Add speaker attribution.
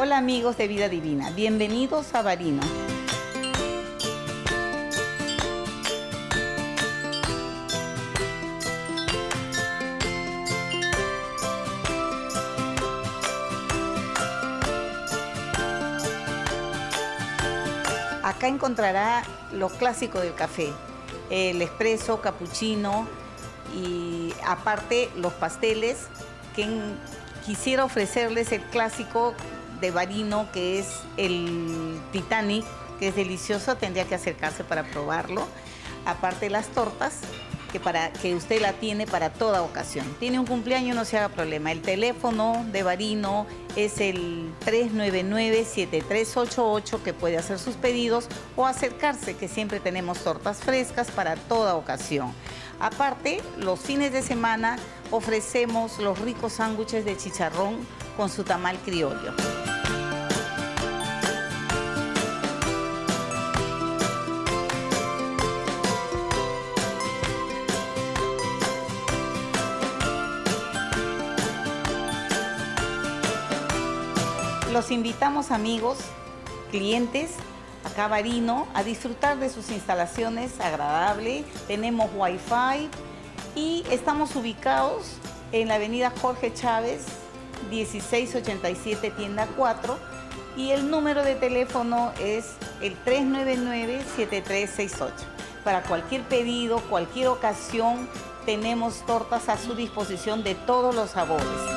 Speaker 1: Hola amigos de Vida Divina, bienvenidos a Varino. Acá encontrará lo clásico del café, el espresso, cappuccino y aparte los pasteles. Quisiera ofrecerles el clásico de Varino, que es el Titanic, que es delicioso, tendría que acercarse para probarlo. Aparte las tortas, que usted la tiene para toda ocasión. Tiene un cumpleaños, no se haga problema. El teléfono de Varino es el 399-7388, que puede hacer sus pedidos o acercarse, que siempre tenemos tortas frescas para toda ocasión. Aparte, los fines de semana ofrecemos los ricos sándwiches de chicharrón con su tamal criollo. Los invitamos, amigos, clientes, acá a Varino, a disfrutar de sus instalaciones agradables. Tenemos Wi-Fi y estamos ubicados en la avenida Jorge Chávez, 1687, tienda 4. Y el número de teléfono es el 399-7368. Para cualquier pedido, cualquier ocasión, tenemos tortas a su disposición de todos los sabores.